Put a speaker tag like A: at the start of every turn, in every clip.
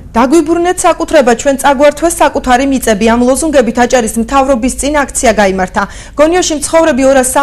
A: დაგვიბრუნეთ საკუთრება ჩვენ წაგვართვეს საკუთარი მიწები ამ ლოზუნგებით აჭარის მთავრობის წინ აქცია გაიმართა. გონიოში მცხოვრები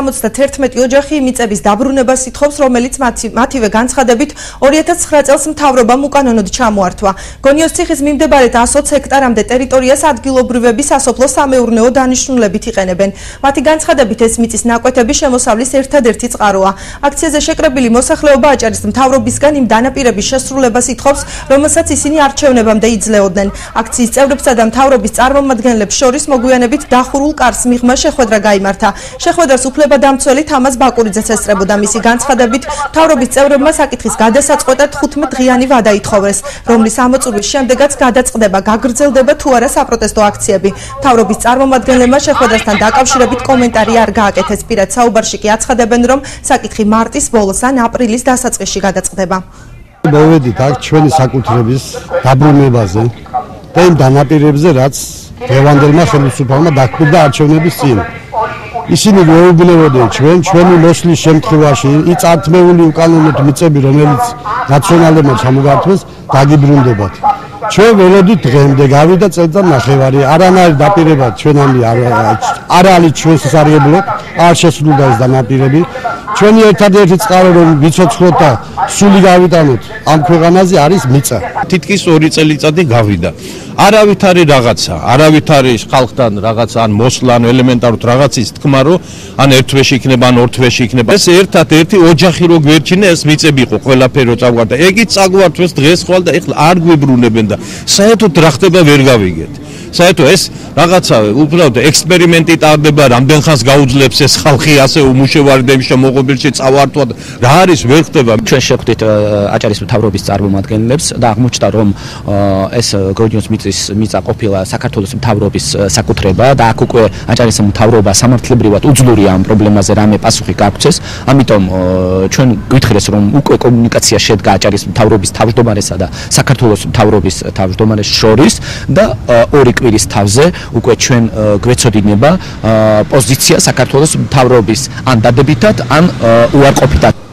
A: 271 ოჯახი მიწების დაბრუნებას ითხოვს, რომელიც მათივე განცხადებით 2009 წელს მთავრობამ უკანონოდ ჩამოართვა. გონიოს ციხის მიმდებარედ 120 ჰექტარამდე ტერიტორიას ადგილობრივები სასოფლო-სამეურნეო დანიშნულებით იყენებენ. მათი განცხადებით ეს მიწის ნაკვეთები შემოსავლის ერთადერთი წყაროა. აქციაზე შეკრებილი მოსახლეობა აჭარის მთავრობისგან იმ დანაპირების შესრულებას ითხოვს, რომელსაც ისინი არჩევნებამდე იძლეოდნენ. აქციის წევრებსა და მთავრობის წარმომადგენლებს შორის მოგვიანებით დახურულ კარს მიღმა შეხვედრა გაიმართა. შეხვედრას უფლებადამცველი თამაზ ბაკურიძეც ესწრებოდა. მისი განცხადებით, მთავრობის წევრებმა საკითხის გადასაწყვეტად 15 დღიანი ვადა ითხოვეს, რომლის ამოწურვის შემდეგაც გადაწყდება, გაგრძელდება თუ არა საპროტესტო აქციები. მთავრობის წარმომადგენლებმა შეხვედრასთან დაკავშირებით კომენტარი არ გააკეთეს. პირად საუბარში კი აცხადებენ, რომ საკითხი მარტის ბოლოს ან აპრილის დასაწყისში გადაწყდება.
B: მოვედით აქ ჩვენი საკუთრების დაბრუნებაზე და იმ დანაპირებზე, რაც დღევანდელმა ხელისუფლებამ დაქმნა არჩევნების წინ. ისინი გვეუბნებოდნენ ჩვენი მოსვლის შემთხვევაში იწართმეული უკანონოდ მიწები, რომელიც ნაციონალებმა ჩამოგართვეს, დაგიბრუნდებათ. ჩვენ ველოდით დღემდე გავიდა წელიწად ნახევარი, არანაირი დაპირება ჩვენამდე არ არის ჩვენს სასარგებლოდ, არ შესრულდა ეს დანაპირები. ჩვენი ერთადერთი წყარო რომ ვიცოცხლოთ და სული გავიტანოთ ამ ქვეყანაზე არის მიწა.
C: თითქმის 2 წელიწადი გავიდა. არავითარი რაღაცა, არავითარი ხალხთან რაღაცა ან მოსვლა ან ელემენტარულად რაღაცის თქმა რომ ან ერთ თვეში იქნება ან ორ თვეში იქნება. ეს ერთადერთი ოჯახი რო გვერჩინა ეს მიწები იყო ყველაფერი რო წაგვარდა. ეგიც წაგვართვეს დღეს ხვალ და ეხლა არ გვიბრუნებენ და საერთოდ რა ხდება ვერ გავიგეთ. საერთოდ ეს რაღაცა უბრალოდ ექსპერიმენტი ტარდება, რამდენ ხანს გაუძლებს ეს ხალხი ასე უმუშევარდებში მოღობილში წავართვა რა არის ვერ ხდება.
D: ჩვენ შევხვდით აჭარის მთავრობის წარმომადგენლებს და აღმოჩნდა რომ ეს გონიოს მიწა ყოფილა საქართველოს მთავრობის საკუთრება და აქ უკვე აჭარის მთავრობა სამართლებრივად უძლურია ამ პრობლემაზე რამე პასუხი გაგვცეს. ამიტომ ჩვენ გვითხრეს რომ უკვე კომუნიკაცია შედგა აჭარის მთავრობის თავმჯდომარესა და საქართველოს მთავრობის თავმჯდომარეს შორის და ორი კვირის თავზე უკვე ჩვენ გვეცოდინება პოზიცია საქართველოს მთავრობის ან დადებითად ან უარყოფითად.